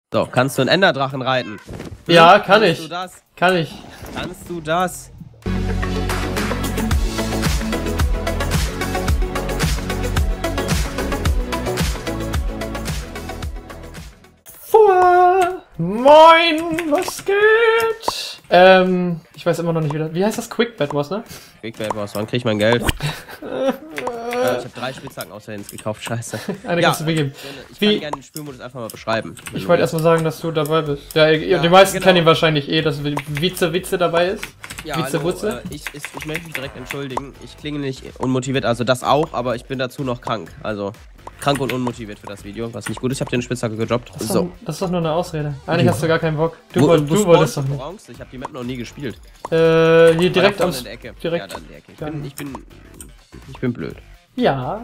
So, kannst du einen Enderdrachen reiten? Ja, kann ich. Kannst du das? Kann ich. Kannst du das? Moin, was geht? Ich weiß immer noch nicht wieder. Wie heißt das? Quick Bed was, ne? Quick Bed was, wann krieg ich mein Geld? Ich habe 3 Spitzhacken aus Versehen gekauft, scheiße. Eine kannst du mir geben. Ich kann gerne den Spielmodus einfach mal beschreiben. Ich wollte erstmal sagen, dass du dabei bist. Ja, die meisten kennen ihn wahrscheinlich eh, dass Witze dabei ist. Ja, Witze. ich möchte mich direkt entschuldigen. Ich klinge nicht unmotiviert, also das auch, aber ich bin dazu noch krank. Also krank und unmotiviert für das Video, was nicht gut ist. Ich habe dir eine Spitzhacke gedroppt. Das ist doch nur eine Ausrede. Eigentlich hast du gar keinen Bock. Du wolltest doch nicht. Ich habe die Map noch nie gespielt. Hier direkt in der Ecke. Direkt. Ja, in der Ecke. Ich bin blöd. Ja.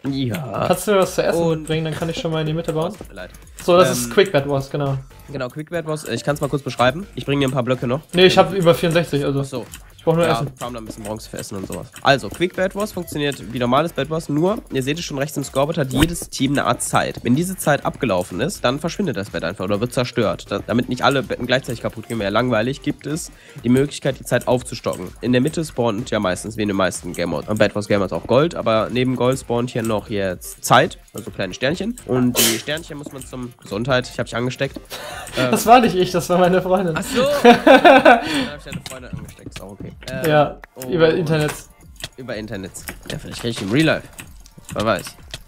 Ja. Kannst du mir was zu essen mitbringen, dann kann ich schon mal in die Mitte bauen. Tut mir leid. So, das ist Quick Bed was, genau. Genau, Quick Bed was. Ich kann es mal kurz beschreiben. Ich bringe dir ein paar Blöcke noch. Ne, ich habe über 64, also. Achso. Ich brauche nur Essen. Farm da ein bisschen Bronze für Essen und sowas. Also, Quick Bed Wars funktioniert wie normales Bed Wars, nur, ihr seht es schon rechts im Scoreboard, hat jedes Team eine Art Zeit. Wenn diese Zeit abgelaufen ist, dann verschwindet das Bett einfach oder wird zerstört. Damit nicht alle Betten gleichzeitig kaputt gehen, wäre langweilig, gibt es die Möglichkeit, die Zeit aufzustocken. In der Mitte spawnt ja meistens, wie in den meisten Game Modes, Bed Wars Game Modes auch Gold, aber neben Gold spawnt hier noch jetzt Zeit, also kleine Sternchen. Und die Sternchen muss man zum Gesundheit, ich habe dich angesteckt. Das war nicht ich, das war meine Freundin. Ach so! Dann habe ich deine Freundin angesteckt, ist auch okay. Ja. Über Internet. Über Internet. Ja, vielleicht kriege ich im Real Life. Wer weiß.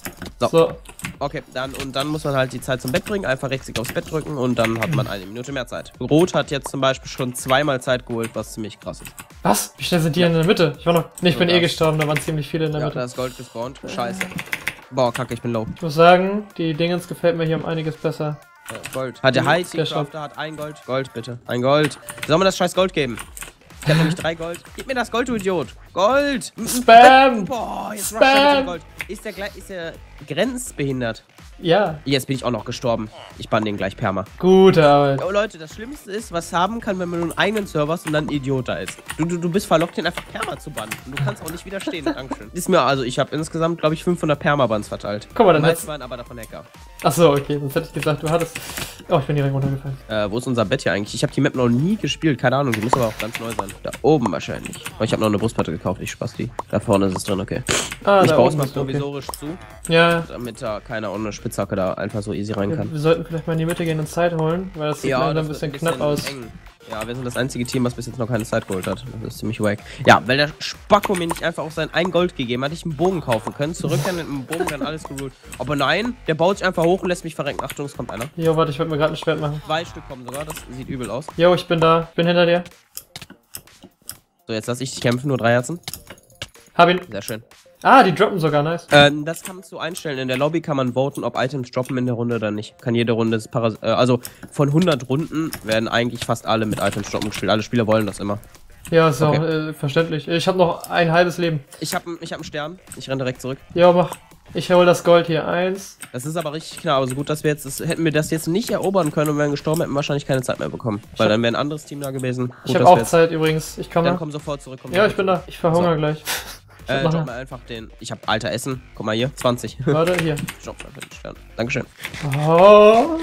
So. Okay, dann muss man halt die Zeit zum Bett bringen, einfach rechtsklick aufs Bett drücken und dann hat man 1 Minute mehr Zeit. Rot hat jetzt zum Beispiel schon 2-mal Zeit geholt, was ziemlich krass ist. Was? Wie schnell sind die in der Mitte? Ich war noch. Ne, ich bin eh gestorben, da waren ziemlich viele in der Mitte. Ja, da ist Gold gespawnt. Scheiße. Boah, kacke, ich bin low. Ich muss sagen, die Dingens gefällt mir hier um einiges besser. Gold. Hat der High Team Crafter hat 1 Gold. Gold, bitte. 1 Gold. Soll mir das scheiß Gold geben? Ich hab nämlich 3 Gold. Gib mir das Gold, du Idiot. Gold! Spam! Boah, jetzt Spam! Gold. Ist der grenzbehindert? Ja. Jetzt bin ich auch noch gestorben. Ich bann den gleich perma. Gute Arbeit. Oh Leute, das Schlimmste ist, was haben kann, wenn man nur einen eigenen Server hast und dann ein Idiot da ist. Du bist verlockt, den einfach perma zu bannen. Und du kannst auch nicht widerstehen. Dankeschön. Ist mir, also ich habe insgesamt, glaube ich, 500 Perma-Bans verteilt. Guck mal, dann meisten waren aber davon Hacker. Achso, okay, sonst hätte ich gesagt, du hattest... Oh, ich bin direkt runtergefallen. Wo ist unser Bett hier eigentlich? Ich habe die Map noch nie gespielt, keine Ahnung, die muss aber auch ganz neu sein. Da oben wahrscheinlich. Oh, ich habe noch eine Brustplatte gekauft, ich spaß die. Da vorne ist es drin, okay. Ah, ich baue es mal provisorisch zu. Ja. Damit da keiner ohne Spitzhacke da einfach so easy rein kann. Wir sollten vielleicht mal in die Mitte gehen und Zeit holen, weil das sieht langsam ein bisschen knapp aus. Eng. Ja, wir sind das einzige Team, was bis jetzt noch keine Zeit geholt hat. Das ist ziemlich wack. Ja, weil der Spacko mir nicht einfach auch sein 1 Gold gegeben hat, ich einen Bogen kaufen können. Zurückkehren mit einem Bogen, dann alles geholt. Aber nein, der baut sich einfach hoch und lässt mich verrenken. Achtung, es kommt einer. Jo, warte, ich wollte mir gerade ein Schwert machen. 2 Stück kommen sogar, das sieht übel aus. Jo, ich bin da. Ich bin hinter dir. So, jetzt lass ich dich kämpfen, nur 3 Herzen. Hab ihn. Sehr schön. Ah, die droppen sogar, nice. Das kannst du einstellen. In der Lobby kann man voten, ob Items droppen in der Runde oder nicht. Kann jede Runde, also von 100 Runden werden eigentlich fast alle mit Items droppen gespielt. Alle Spieler wollen das immer. Ja, ist auch verständlich. Ich habe noch ein halbes Leben. Ich hab einen Stern. Ich renne direkt zurück. Ja, mach. Ich hole das Gold hier. 1. Das ist aber richtig klar. Also gut, dass wir jetzt, hätten wir das jetzt nicht erobern können und wären gestorben, hätten wir wahrscheinlich keine Zeit mehr bekommen. Weil dann wäre ein anderes Team da gewesen. Gut, ich habe auch Zeit übrigens. Ich komme. Dann komm sofort zurück. Ja, ich bin da. Ich verhungere gleich. Drop mal einfach den. Ich hab alter Essen. Guck mal hier, 20. Warte, hier. Drop mal den Stern. Dankeschön. Oh.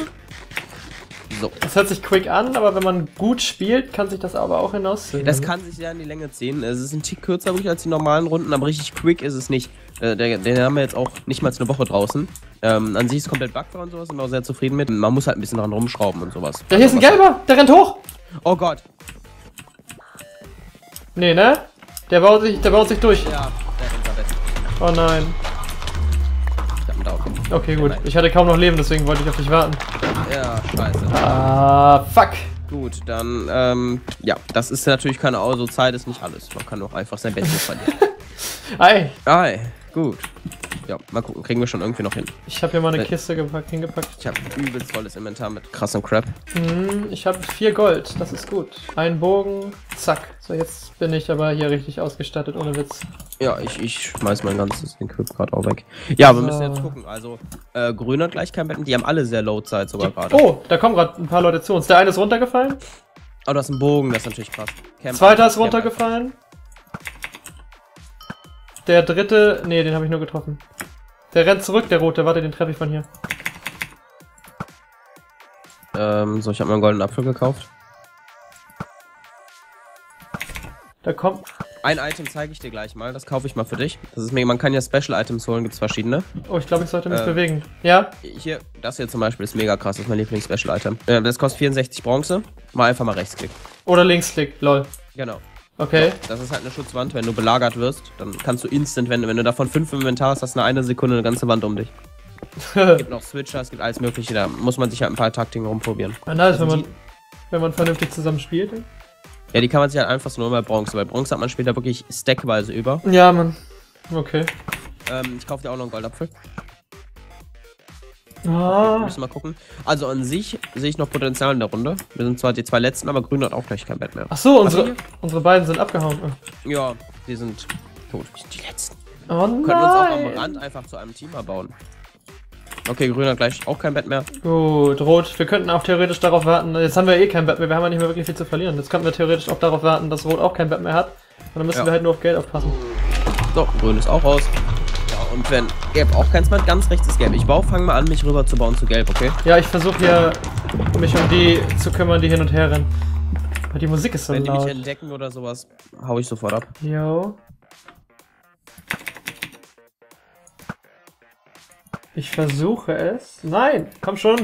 So. Das hört sich quick an, aber wenn man gut spielt, kann sich das aber auch hinausziehen. Das kann sich ja in die Länge ziehen. Es ist ein Tick kürzer wirklich als die normalen Runden, aber richtig quick ist es nicht. Den haben wir jetzt auch nicht mal eine Woche draußen. An sich ist komplett bugfrei und sowas, sind wir auch sehr zufrieden mit. Man muss halt ein bisschen dran rumschrauben und sowas. Ja, hier ist ein Gelber, der rennt hoch! Oh Gott. Nee, ne? Der baut sich durch. Ja, der rennt da weg. Oh nein. Ich hab einen Down. Okay, gut. Ich hatte kaum noch Leben, deswegen wollte ich auf dich warten. Ja, scheiße. Ah, fuck. Gut, dann, ja, das ist natürlich keine so Zeit ist nicht alles. Man kann auch einfach sein Bestes verlieren. Ei. Ei, gut. Ja, mal gucken, kriegen wir schon irgendwie noch hin. Ich habe hier mal eine Kiste hingepackt. Ich habe übelst volles Inventar mit krassem Crap. Ich habe 4 Gold, das ist gut. Ein Bogen, zack. So, jetzt bin ich aber hier richtig ausgestattet, ohne Witz. Ja, ich schmeiß mein ganzes Equip gerade auch weg. Ja, wir müssen jetzt gucken. Also, Grün hat gleich kein Betten, die haben alle sehr low Zeit sogar gerade. Oh, da kommen gerade ein paar Leute zu uns. Der eine ist runtergefallen. Oh, du hast einen Bogen, das ist natürlich krass. Zweiter ist runtergefallen. Der dritte, nee, den habe ich nur getroffen. Der rennt zurück, der rote. Warte, den treffe ich von hier. So, ich habe mir einen goldenen Apfel gekauft. Da kommt. Ein Item zeige ich dir gleich mal, das kaufe ich mal für dich. Das ist man kann ja Special Items holen, gibt's verschiedene. Oh, ich glaube, ich sollte mich bewegen. Ja? Hier, das hier zum Beispiel ist mega krass, das ist mein Lieblings-Special Item. Das kostet 64 Bronze. Mal einfach mal Rechtsklick. Oder Linksklick, lol. Genau. Okay. Das ist halt eine Schutzwand, wenn du belagert wirst, dann kannst du instant, wenn du davon 5 im Inventar hast, hast du eine Sekunde eine ganze Wand um dich. Es gibt noch Switcher, es gibt alles mögliche, da muss man sich halt ein paar Taktiken rumprobieren. Ah, nice, wenn man vernünftig zusammen spielt. Ja, die kann man sich halt einfach so nur bei Bronze, weil Bronze hat man später wirklich stackweise über. Ja, Mann. Okay. Ich kaufe dir auch noch einen Goldapfel. Ah. Müssen wir mal gucken. Also an sich sehe ich noch Potenzial in der Runde. Wir sind zwar die 2 letzten, aber Grün hat auch gleich kein Bett mehr. Ach so, unsere beiden sind abgehauen. Ja, die sind tot. Wir sind die letzten. Oh nein. Wir können uns auch am Rand einfach zu einem Team erbauen. Okay, Grün hat gleich auch kein Bett mehr. Gut, Rot. Wir könnten auch theoretisch darauf warten. Jetzt haben wir eh kein Bett mehr. Wir haben ja nicht mehr wirklich viel zu verlieren. Jetzt könnten wir theoretisch auch darauf warten, dass Rot auch kein Bett mehr hat. Und dann müssen wir halt nur auf Geld aufpassen. So, Grün ist auch raus. Ja, und wenn Gelb auch keins mehr hat, ganz rechts ist Gelb. Ich fange mal an, mich rüber zu bauen zu Gelb, okay? Ja, ich versuche hier, mich um die zu kümmern, die hin und her rennen. Aber die Musik ist so laut. Wenn die mich laut. entdecken oder sowas, hau ich sofort ab. Jo. Ich versuche es. Nein, komm schon.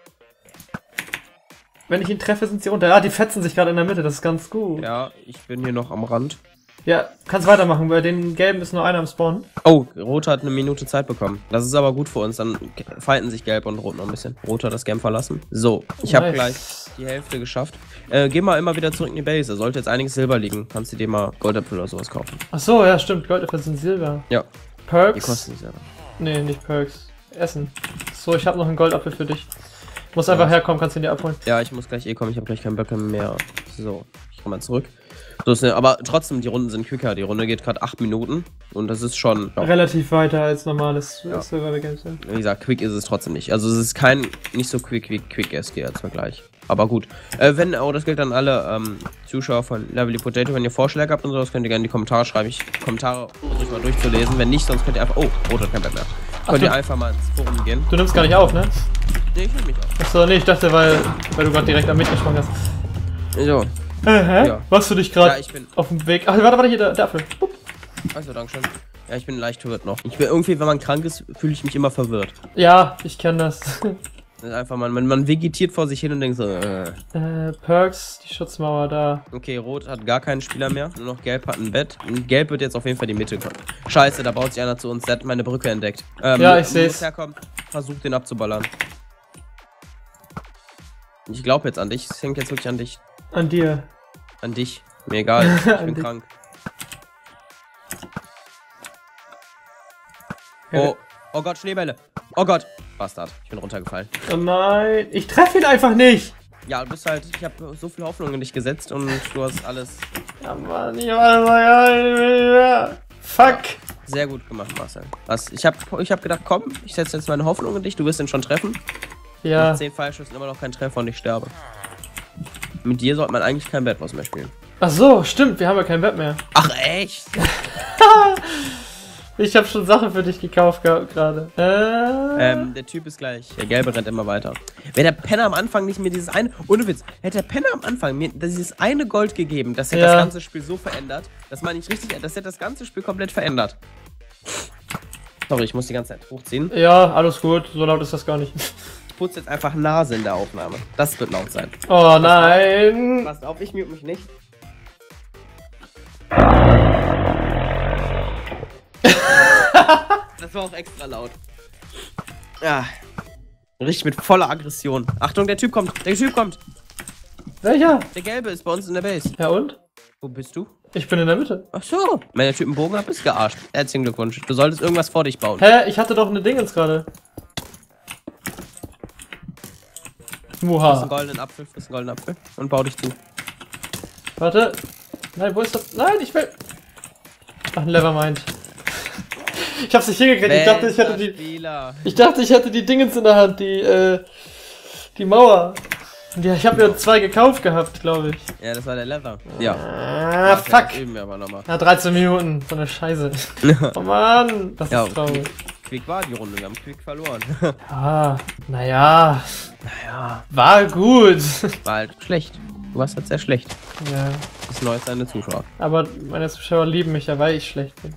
Wenn ich ihn treffe, sind sie unter. Ja, die fetzen sich gerade in der Mitte, das ist ganz gut. Ja, ich bin hier noch am Rand. Ja, kannst weitermachen, bei den Gelben ist nur einer am Spawn. Oh, Rot hat eine Minute Zeit bekommen. Das ist aber gut für uns, dann fighten sich Gelb und Rot noch ein bisschen. Rot hat das Game verlassen. So, ich habe gleich die Hälfte geschafft. Geh mal immer wieder zurück in die Base, da sollte jetzt einiges Silber liegen. Kannst du dir mal Goldäpfel oder sowas kaufen. Ach so, ja stimmt, Goldäpfel sind Silber. Ja. Perks? Die kosten nicht selber. Nee, nicht Perks. Essen. So, ich habe noch einen Goldapfel für dich. Muss einfach herkommen, kannst du ihn dir abholen. Ja, ich muss gleich kommen, ich habe gleich keinen Böcke mehr. So, ich komm mal zurück. So ist aber trotzdem, die Runden sind quicker. Die Runde geht gerade 8 Minuten und das ist schon... Ja. Relativ weiter als normales Survival Games. Ja. Wie gesagt, quick ist es trotzdem nicht. Also es ist kein, nicht so quick SG als Vergleich. Aber gut. Das gilt an alle Zuschauer von Lovely Potato. Wenn ihr Vorschläge habt und sowas, könnt ihr gerne in die Kommentare schreiben. Kommentare versuche ich mal durchzulesen. Wenn nicht, sonst könnt ihr einfach... Oh, Rot hat kein Bett mehr. Könnt ihr einfach mal ins Forum gehen. Du nimmst gar nicht auf, ne? Nee, ich nehm mich auf. Achso, nee, ich dachte, weil du gerade direkt am mitgesprungen hast. So. Hä? Ja. Warst du dich gerade Ja, ich bin auf dem Weg? Ach, warte, hier, der Apfel. Also, danke schön. Ja, ich bin leicht verwirrt noch. Ich bin irgendwie, wenn man krank ist, fühle ich mich immer verwirrt. Ja, ich kenne das. Das ist einfach, man vegetiert vor sich hin und denkt so, Perks, die Schutzmauer da. Okay, Rot hat gar keinen Spieler mehr, nur noch Gelb hat ein Bett. Und Gelb wird jetzt auf jeden Fall die Mitte kommen. Scheiße, da baut sich einer zu uns, der hat meine Brücke entdeckt. Ja, ich seh's. Herkommt, versuch den abzuballern. Ich glaube jetzt an dich, es hängt jetzt wirklich an dich. An dir. An dich. Mir egal, ich bin krank. Oh Gott, Schneebälle. Oh Gott. Bastard, ich bin runtergefallen. Oh nein, ich treffe ihn einfach nicht. Ja, du bist halt, ich habe so viel Hoffnung in dich gesetzt und du hast alles... Ja, Mann, fuck. Ja, sehr gut gemacht, Marcel. Ich hab gedacht, komm, ich setze jetzt meine Hoffnung in dich, du wirst ihn schon treffen. Ja. Nach 10 Fallschüssen immer noch kein Treffer und ich sterbe. Mit dir sollte man eigentlich kein Bad Wars mehr spielen. Ach so, stimmt, wir haben ja kein Bett mehr. Ach, echt? Ich habe schon Sachen für dich gekauft gerade. Der Typ ist gleich. Der Gelbe rennt immer weiter. Wäre der Penner am Anfang nicht mir dieses eine... Ohne Witz. Hätte der Penner am Anfang mir dieses eine Gold gegeben, das hätte das ganze Spiel so verändert, dass man nicht richtig... Das hätte das ganze Spiel komplett verändert. Sorry, ich muss die ganze Zeit hochziehen. Ja, alles gut. So laut ist das gar nicht. Ich putze jetzt einfach Nase in der Aufnahme. Das wird laut sein. Oh nein. Passt auf, ich mute mich nicht. Das war auch extra laut. Ja. Richtig mit voller Aggression. Achtung, der Typ kommt. Der Typ kommt. Welcher? Der Gelbe ist bei uns in der Base. Ja und? Wo bist du? Ich bin in der Mitte. Ach so. Wenn der Typ einen Bogen hat, bist du gearscht. Herzlichen Glückwunsch. Du solltest irgendwas vor dich bauen. Hä? Ich hatte doch eine Dingens gerade. Friss einen goldenen Apfel, und bau dich zu. Warte. Nein, wo ist das? Nein, ich will... Ach, nevermind. Ich hab's nicht hingekriegt. Ich dachte, ich hätte die Dingens in der Hand, die Mauer. Ja, ich habe mir 2 gekauft gehabt, glaube ich. Ja, das war der Leather. Ja. Ah, fuck. Üben wir aber nochmal. Ja, 13 Minuten. So eine Scheiße. Oh Mann. Das ist traurig. Quick war die Runde, wir haben Quick verloren. Ah, naja. War gut. War halt schlecht. Du warst halt sehr schlecht. Ja. Das Neue ist deine Zuschauer. Aber meine Zuschauer lieben mich ja, weil ich schlecht bin.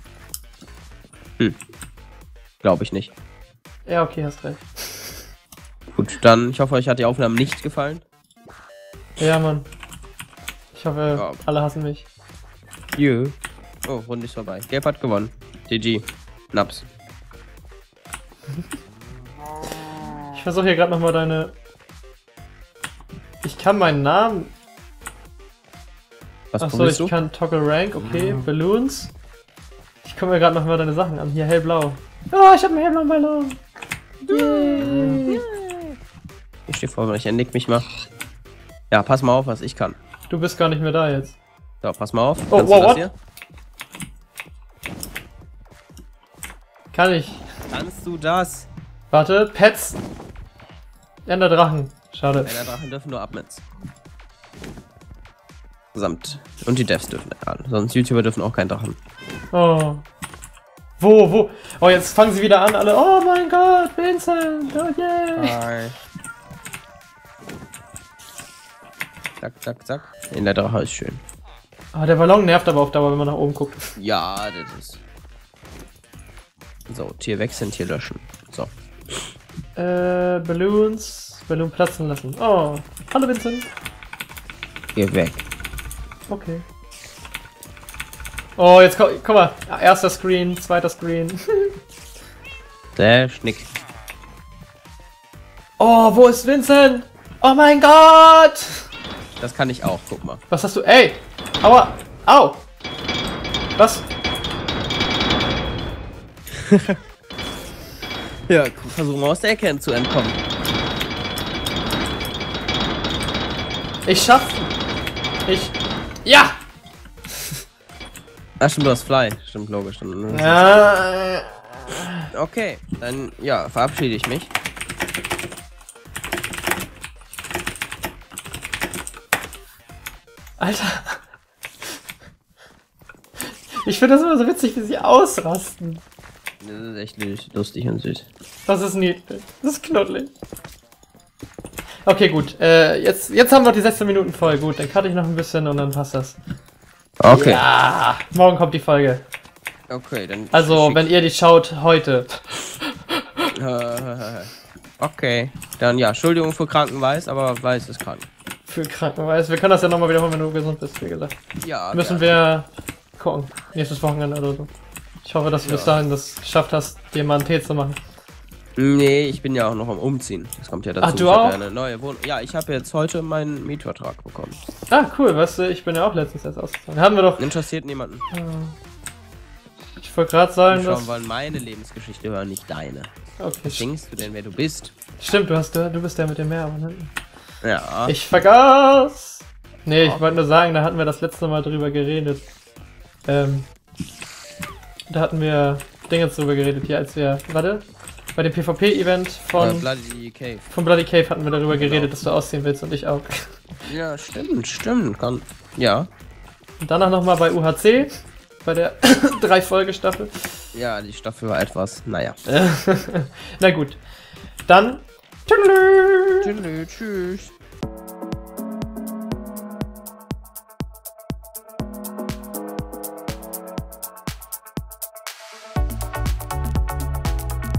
Glaube ich nicht. Ja, okay, hast recht. Gut, dann, ich hoffe, euch hat die Aufnahme nicht gefallen. Ja, Mann. Ich hoffe, Ja. alle hassen mich. Jö. Oh, Runde ist vorbei. Gelb hat gewonnen. GG. Naps. Ich versuche hier gerade nochmal deine... Ich kann meinen Namen... Was Achso, probierst ich du? kann Toggle Rank, okay. Balloons. Ich gucke mir gerade nochmal deine Sachen an. Hier, hellblau. Oh, ich habe einen hellblauen Ballon. Yay. Ich stehe vor, ich entdeck mich mal. Ja, pass mal auf, was ich kann. Du bist gar nicht mehr da jetzt. So, pass mal auf. Oh, Kannst wow, du das what? hier? Kann ich. Kannst du das? Warte, Pets. Enderdrachen. Schade. Drachen dürfen nur Admins. Samt. Und die Devs dürfen an. Sonst YouTuber dürfen auch keinen Drachen. Oh. Wo? Oh, jetzt fangen sie wieder an, alle. Oh mein Gott, Vincent. Oh yeah. Hi. Zack, zack, zack. In der Drache ist schön. Ah, der Ballon nervt aber auf Dauer, wenn man nach oben guckt. Ja, das ist. So, Tier wechseln, Tier löschen. So. Balloons. Ballon platzen lassen. Oh. Hallo Vincent. Geh weg. Okay. Oh, jetzt guck mal. Erster Screen, zweiter Screen. Der Schnick. Oh, wo ist Vincent? Oh mein Gott! Das kann ich auch, guck mal. Was hast du? Ey! Aua! Au! Was? Ja, versuchen wir aus der Ecke zu entkommen. Ich schaff. Ja! Ach stimmt, du hast Fly. Stimmt, logisch. Dann, Ja. okay, dann ja, verabschiede ich mich. Alter. Ich finde das immer so witzig, wie sie ausrasten. Das ist echt lustig und süß. Das ist niedlich. Das ist knuddelig. Okay, gut. Jetzt haben wir die 16 Minuten voll. Gut, dann cutte ich noch ein bisschen und dann passt das. Okay. Ja, morgen kommt die Folge. Okay, dann. Also, wenn ihr die schaut, heute. Okay, dann ja, Entschuldigung für Krankenweiß, aber Weiß ist krank. Für Krankenweis. Wir können das ja nochmal wiederholen, wenn du gesund bist, wie gesagt. Ja. Müssen wir gucken. Nächstes Wochenende oder so. Ich hoffe, dass du bis dahin das geschafft hast, dir mal einen Tee zu machen. Nee, ich bin ja auch noch am Umziehen. Das kommt ja dazu. Ach, du ich hab auch? ja eine neue Wohnung. Ja, ich habe jetzt heute meinen Mietvertrag bekommen. Ah, cool, weißt du, ich bin ja auch letztens erst ausgezogen. Haben wir doch. Interessiert niemanden. Ich wollte gerade sagen, Die schauen dass. wollen meine Lebensgeschichte hören, nicht deine. Okay, Was denkst du denn, wer du bist? stimmt, du bist der mit dem Mehrabonnenten. Ja. Ich vergaß! Nee, ich wollte nur sagen, da hatten wir das letzte Mal drüber geredet. Da hatten wir Dinge drüber geredet hier, als wir. Warte. Bei dem PvP-Event von Bloody Cave. von Bloody Cave hatten wir darüber geredet, dass du ausziehen willst und ich auch. Ja, stimmt. Kann. Ja. Und danach nochmal bei UHC, bei der 3-Folge-Staffel. Ja, die Staffel war etwas, naja. Na gut. Dann. Tschüss. Tschüss.